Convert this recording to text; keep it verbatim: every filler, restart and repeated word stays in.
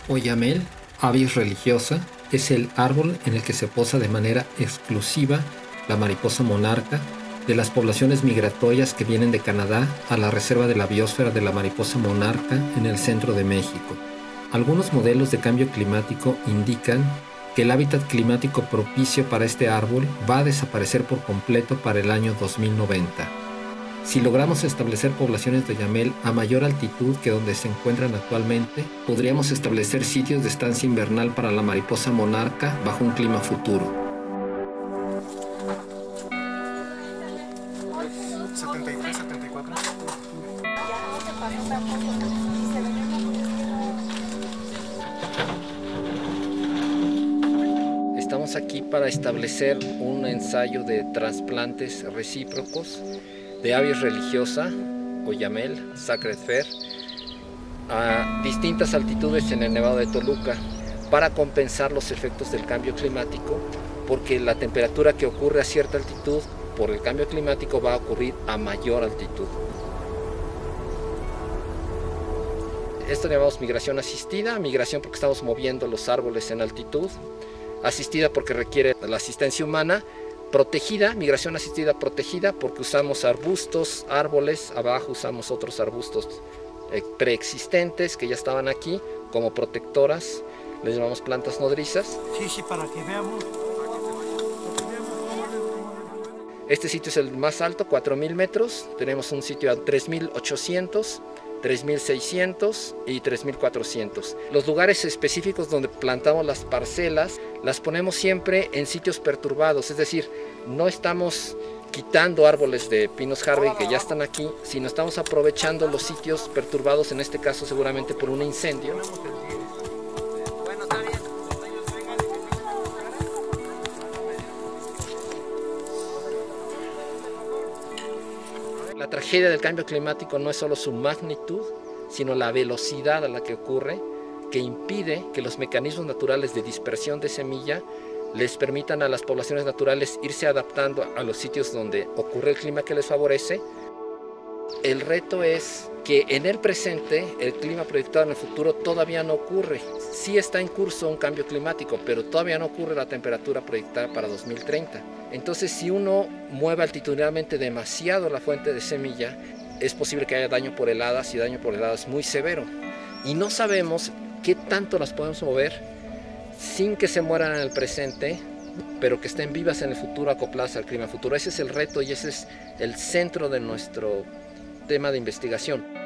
Oyamel, Avis religiosa, es el árbol en el que se posa de manera exclusiva la mariposa monarca de las poblaciones migratorias que vienen de Canadá a la reserva de la biosfera de la mariposa monarca en el centro de México. Algunos modelos de cambio climático indican que el hábitat climático propicio para este árbol va a desaparecer por completo para el año dos mil noventa. Si logramos establecer poblaciones de oyamel a mayor altitud que donde se encuentran actualmente, podríamos establecer sitios de estancia invernal para la mariposa monarca bajo un clima futuro. setenta y tres, setenta y cuatro. Estamos aquí para establecer un ensayo de trasplantes recíprocos de Avis religiosa, oyamel, Sacred Fir, a distintas altitudes en el Nevado de Toluca para compensar los efectos del cambio climático, porque la temperatura que ocurre a cierta altitud por el cambio climático va a ocurrir a mayor altitud. Esto le llamamos migración asistida, migración porque estamos moviendo los árboles en altitud, asistida porque requiere la asistencia humana, protegida, migración asistida protegida porque usamos arbustos, árboles, abajo usamos otros arbustos eh, preexistentes que ya estaban aquí como protectoras, les llamamos plantas nodrizas. Sí, sí, para que veamos. Este sitio es el más alto, cuatro mil metros, tenemos un sitio a tres mil ochocientos, tres mil seiscientos y tres mil cuatrocientos. Los lugares específicos donde plantamos las parcelas las ponemos siempre en sitios perturbados, es decir, no estamos quitando árboles de pinos Harvey que ya están aquí, sino estamos aprovechando los sitios perturbados, en este caso seguramente por un incendio. La tragedia del cambio climático no es solo su magnitud, sino la velocidad a la que ocurre, que impide que los mecanismos naturales de dispersión de semilla les permitan a las poblaciones naturales irse adaptando a los sitios donde ocurre el clima que les favorece. El reto es que en el presente, el clima proyectado en el futuro todavía no ocurre. Sí está en curso un cambio climático, pero todavía no ocurre la temperatura proyectada para dos mil treinta. Entonces, si uno mueve altitudinalmente demasiado la fuente de semilla, es posible que haya daño por heladas, y daño por heladas muy severo. Y no sabemos qué tanto las podemos mover sin que se mueran en el presente, pero que estén vivas en el futuro, acopladas al clima futuro. Ese es el reto y ese es el centro de nuestro tema de investigación.